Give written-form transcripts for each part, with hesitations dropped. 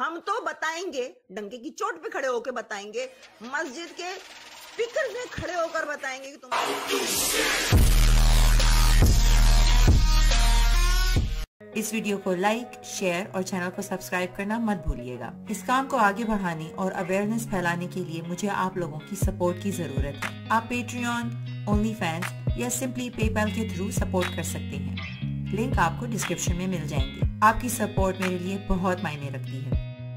हम तो बताएंगे, डंके की चोट पे खड़े होकर बताएंगे, मस्जिद के स्पीकर में खड़े होकर बताएंगे कि तुम। इस वीडियो को लाइक, शेयर और चैनल को सब्सक्राइब करना मत भूलिएगा। इस काम को आगे बढ़ाने और अवेयरनेस फैलाने के लिए मुझे आप लोगों की सपोर्ट की जरूरत है। आप पेट्रियन, ओनली फैंस या सिंपली पेपैल के थ्रू सपोर्ट कर सकते हैं। लिंक आपको डिस्क्रिप्शन में मिल जाएंगे। आपकी सपोर्ट मेरे लिए बहुत मायने रखती है।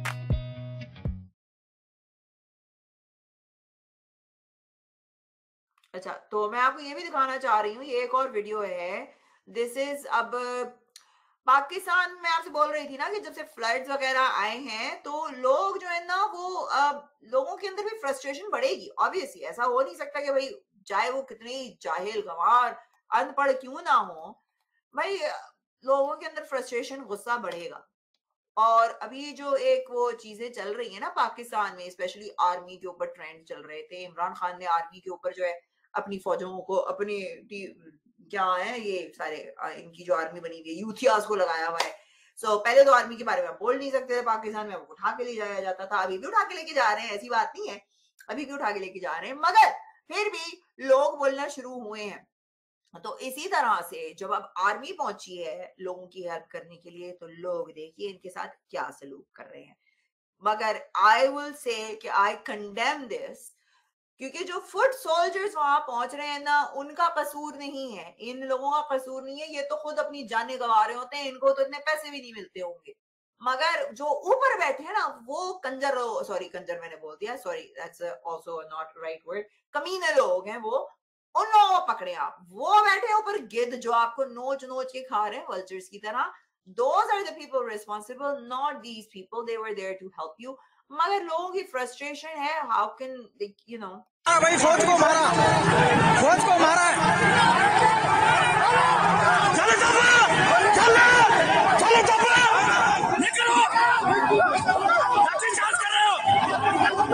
अच्छा, तो मैं आपको ये भी दिखाना चाह रही हूँ, ये एक और वीडियो है। दिस इज अब पाकिस्तान में आपसे बोल रही थी ना कि जब से फ्लड्स वगैरह आए हैं तो लोग जो है ना वो लोगों के अंदर भी फ्रस्ट्रेशन बढ़ेगी। ऑब्वियसली ऐसा हो नहीं सकता कि भाई चाहे वो कितनी जाहिल, गंवार, अनपढ़ क्यों ना हो, भाई लोगों के अंदर फ्रस्ट्रेशन, गुस्सा बढ़ेगा। और अभी जो एक वो चीजें चल रही है ना पाकिस्तान में, स्पेशली आर्मी के ऊपर ट्रेंड चल रहे थे। इमरान खान ने आर्मी के ऊपर जो है अपनी फौजों को, अपनी क्या है ये सारे इनकी जो आर्मी बनी हुई है यूथियास को लगाया हुआ है। सो पहले तो आर्मी के बारे में बोल नहीं सकते थे पाकिस्तान में, उठा के ले जाया जाता था। अभी भी उठा के लेके जा रहे हैं, ऐसी बात नहीं है, अभी भी उठा के लेके जा रहे हैं, मगर फिर भी लोग बोलना शुरू हुए हैं। तो इसी तरह से जब अब आर्मी पहुंची है लोगों की हेल्प करने के लिए, तो लोग देखिए इनके साथ क्या सलूक कर रहे हैं। मगर आई विल से कि आई कंडेम दिस, क्योंकि जो फुट सोल्जर्स वहां पहुंच रहे हैं ना, उनका कसूर नहीं है, इन लोगों का कसूर नहीं है। ये तो खुद अपनी जानें गंवा रहे होते हैं, इनको तो इतने पैसे भी नहीं मिलते होंगे। मगर जो ऊपर बैठे हैं ना वो कंजर, सॉरी कंजर मैंने बोल दिया, sorry that's also not right word, कमीने लोग हैं वो, उन लोगों को पकड़े आप। वो बैठे हैं ऊपर गिद्ध जो आपको नोच नोच के खा रहे हैं वल्चर्स की तरह। Those are the people responsible, not these people. They were there to help you. मगर लोगों की frustration है, how can they, you know? भाई फौज को मारा, फौज को मारा, चले चले चले निकलो, लाठीचार्ज कर रहे हो,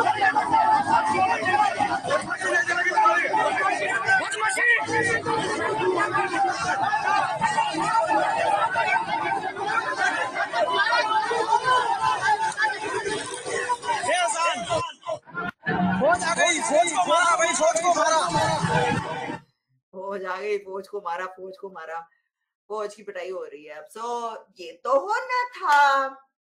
फौज आ गई, फौज को मारा भाई, फौज को मारा, फौज आ गई, फौज को मारा, फौज को मारा, फौज की पिटाई हो रही है अब। सो ये तो होना था।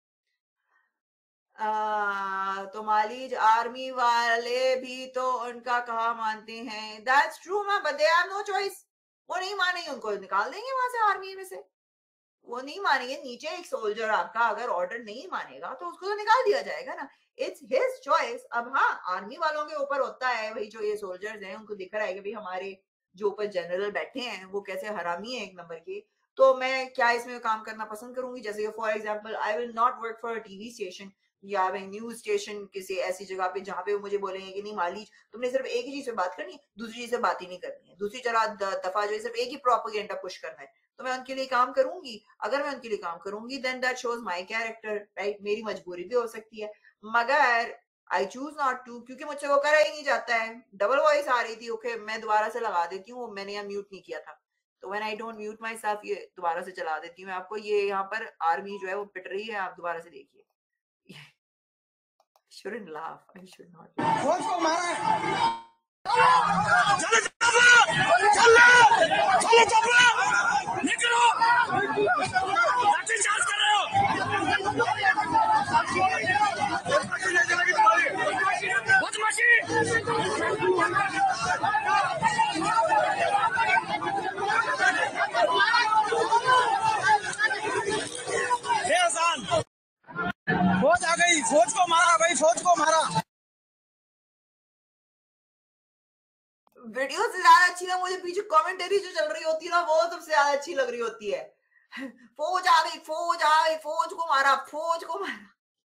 तो मालिज आर्मी वाले भी तो उनका कहा मानते हैं। That's true ma'am, but they have no choice. वो नहीं मानेंगे, उनको निकाल देंगे वहां से, आर्मी में से वो नहीं मानेंगे। नीचे एक सोल्जर आपका अगर ऑर्डर नहीं मानेगा तो उसको तो निकाल दिया जाएगा ना, इट्स हिज चॉइस। अब हाँ, आर्मी वालों के ऊपर होता है भाई, जो ये सोल्जर्स हैं उनको दिख रहा है कि भाई हमारे जो ऊपर जनरल बैठे हैं वो कैसे हरामी है एक नंबर के, तो मैं क्या इसमें काम करना पसंद करूंगी। जैसे for example I will not work for a TV station या न्यूज स्टेशन किसी ऐसी जगह पे जहां पे वो मुझे बोलेंगे कि नहीं मालिज तुमने सिर्फ एक ही चीज से बात करनी है, दूसरी चीज से बात ही नहीं करनी है, दूसरी दफा जो है सिर्फ एक ही प्रोपेगेंडा पुश करना है, तो मैं उनके लिए काम करूंगी। अगर मैं उनके लिए काम करूंगी then that shows my character, right. मेरी मजबूरी भी हो सकती है, मगर आई चूज नॉट टू, क्योंकि मुझसे वो करा ही नहीं जाता है। डबल वॉइस आ रही थी, ओके मैं दोबारा से लगा देती हूँ, मैंने यहाँ म्यूट नहीं किया था, तो when I don't mute myself, ये दोबारा से चला देती हूँ आपको। ये यहाँ पर आर्मी जो है वो पिट रही है, आप दोबारा से देखिए। shouldn't laugh, I should not laugh. फौज को मारा, चले चले चले निकलो, लाठीचार्ज कर रहे हो, फौज आ गई, फौज को मारा भाई, फौज को मारा। वीडियो से ज्यादा अच्छी ना मुझे पीछे कमेंटरी जो चल रही होती है ना, वो सबसे ज्यादा अच्छी लग रही होती है। फौज आ गई, फौज आ गई, फौज को मारा, फौज को मारा,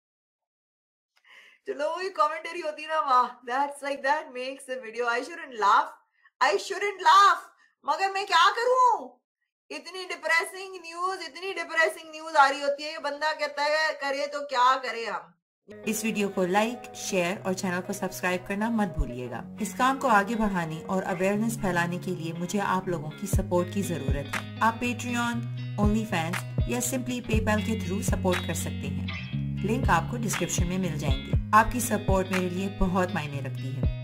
जो लोगों की कमेंटरी होती है ना, वाह, that's like that makes the video. I shouldn't laugh, I shouldn't laugh, मगर मैं क्या करूं, इतनी डिप्रेसिंग न्यूज आ रही होती है, बंदा कहता है करे तो क्या करे हम। इस वीडियो को लाइक, शेयर और चैनल को सब्सक्राइब करना मत भूलिएगा। इस काम को आगे बढ़ाने और अवेयरनेस फैलाने के लिए मुझे आप लोगों की सपोर्ट की जरूरत है। आप पेट्रियन, ओनली फैंस या सिंपली पेपैल के थ्रू सपोर्ट कर सकते हैं। लिंक आपको डिस्क्रिप्शन में मिल जाएंगे। आपकी सपोर्ट मेरे लिए बहुत मायने रखती है।